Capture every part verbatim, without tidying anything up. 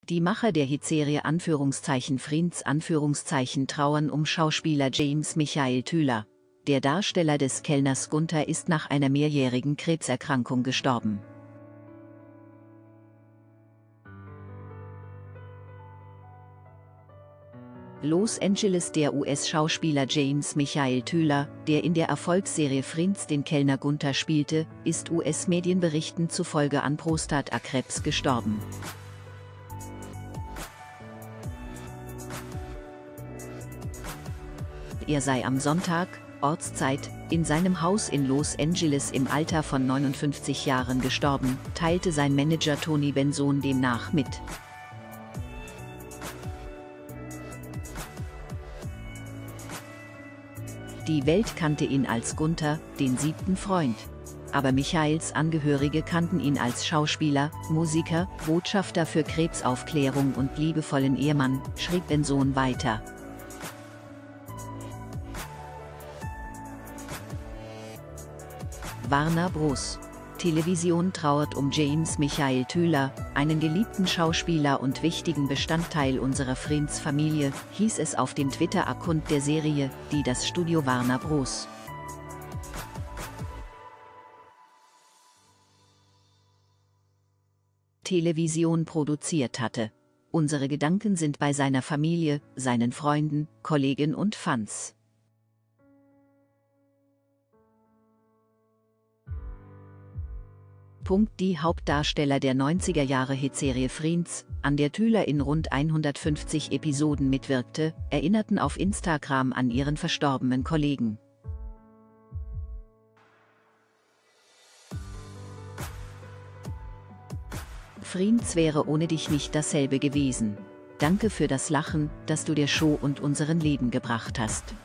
Die Macher der Hitserie Anführungszeichen Friends Anführungszeichen trauern um Schauspieler James Michael Thüler. Der Darsteller des Kellners Gunther ist nach einer mehrjährigen Krebserkrankung gestorben. Los Angeles. Der U S-Schauspieler James Michael Thüler, der in der Erfolgsserie Friends den Kellner Gunther spielte, ist U S-Medienberichten zufolge an Prostatakrebs gestorben. Er sei am Sonntag, Ortszeit, in seinem Haus in Los Angeles im Alter von neunundfünfzig Jahren gestorben, teilte sein Manager Tony Benzon demnach mit. Die Welt kannte ihn als Gunther, den siebten Freund. Aber Michaels Angehörige kannten ihn als Schauspieler, Musiker, Botschafter für Krebsaufklärung und liebevollen Ehemann, schrieb Benzon weiter. Warner Bros. Television trauert um James Michael Thüler, einen geliebten Schauspieler und wichtigen Bestandteil unserer Friends-Familie, hieß es auf dem Twitter-Account der Serie, die das Studio Warner Bros. Television produziert hatte. Unsere Gedanken sind bei seiner Familie, seinen Freunden, Kollegen und Fans. Die Hauptdarsteller der neunziger Jahre Hitserie Friends, an der Thüler in rund hundertfünfzig Episoden mitwirkte, erinnerten auf Instagram an ihren verstorbenen Kollegen. Friends wäre ohne dich nicht dasselbe gewesen. Danke für das Lachen, das du der Show und unseren Leben gebracht hast.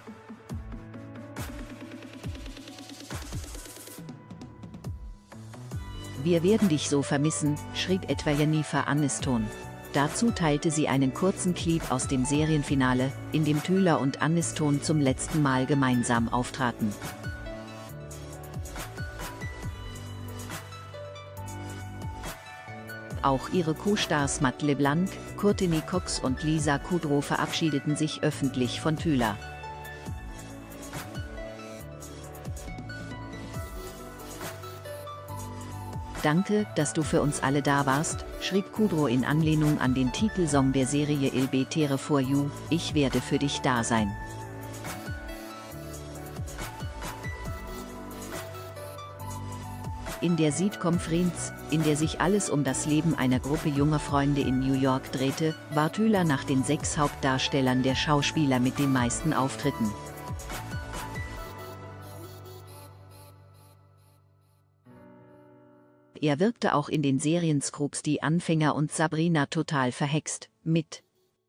Wir werden dich so vermissen, schrieb etwa Jennifer Aniston. Dazu teilte sie einen kurzen Clip aus dem Serienfinale, in dem Thüler und Aniston zum letzten Mal gemeinsam auftraten. Auch ihre Co-Stars Matt LeBlanc, Courteney Cox und Lisa Kudrow verabschiedeten sich öffentlich von Thüler. Danke, dass du für uns alle da warst, schrieb Kudrow in Anlehnung an den Titelsong der Serie Il Betere for You, ich werde für dich da sein. In der Sitcom Friends, in der sich alles um das Leben einer Gruppe junger Freunde in New York drehte, war Thüler nach den sechs Hauptdarstellern der Schauspieler mit den meisten Auftritten. Er wirkte auch in den Serien Scrubs Die Anfänger und Sabrina total verhext mit.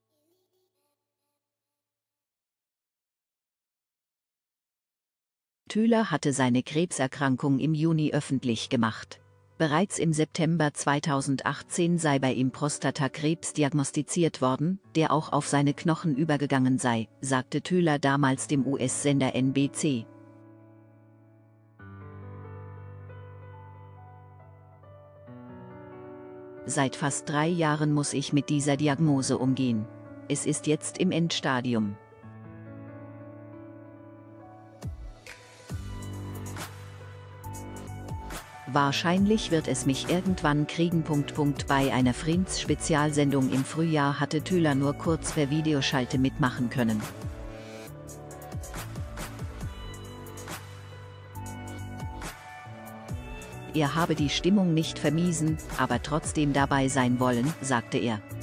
Thüler hatte seine Krebserkrankung im Juni öffentlich gemacht. Bereits im September zweitausendachtzehn sei bei ihm Prostatakrebs diagnostiziert worden, der auch auf seine Knochen übergegangen sei, sagte Thüler damals dem U S-Sender N B C. Seit fast drei Jahren muss ich mit dieser Diagnose umgehen. Es ist jetzt im Endstadium. Wahrscheinlich wird es mich irgendwann kriegen. Bei einer Friends-Spezialsendung im Frühjahr hatte Thüler nur kurz per Videoschalte mitmachen können. Er habe die Stimmung nicht vermiesen, aber trotzdem dabei sein wollen, sagte er.